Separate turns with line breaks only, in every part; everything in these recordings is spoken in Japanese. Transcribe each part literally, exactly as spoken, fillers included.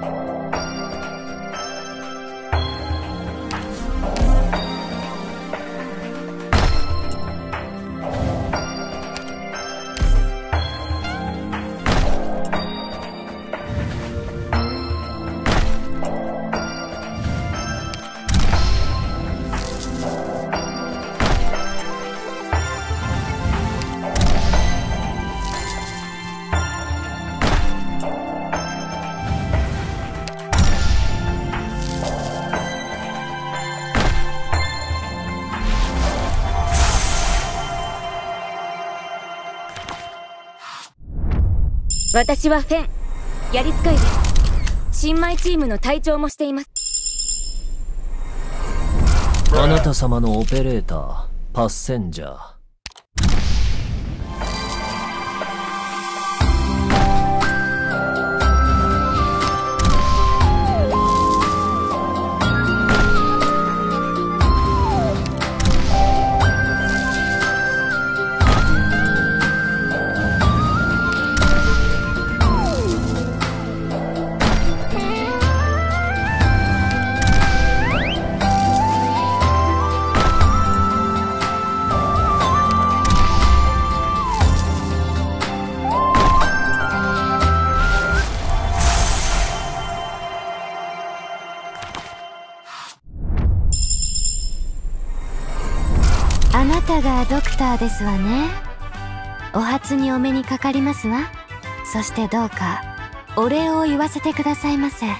私はフェン、やり使いです。新米チームの隊長もしています。
あなた様のオペレーター、パッセンジャー。
あなたがドクターですわね。お初にお目にかかりますわ。そしてどうかお礼を言わせてくださいませ。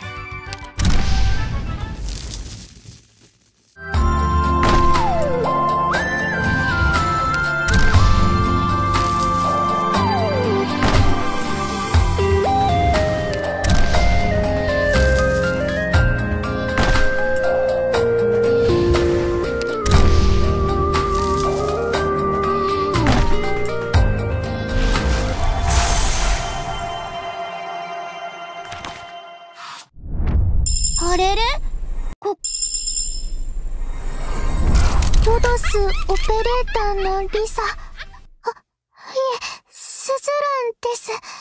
あれれ？こ、ロドスオペレーターのリサ。あ、いえ、スズランです。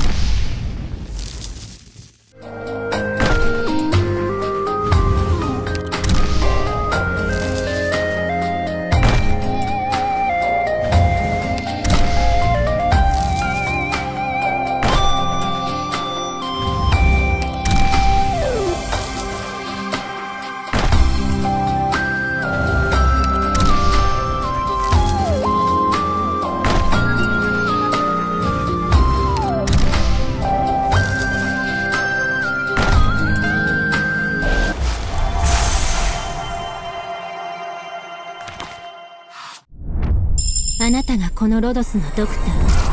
あなたがこのロドスのドクタ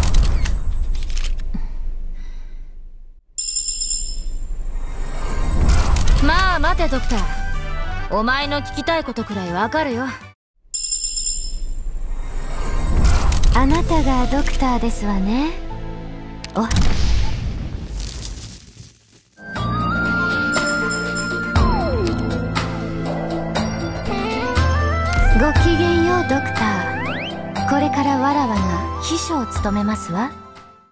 ー。まあ待てドクター、お前の聞きたいことくらいわかるよ。
あなたがドクターですわね。おごきげんようドクター。これからわらわが秘書を務めますわ。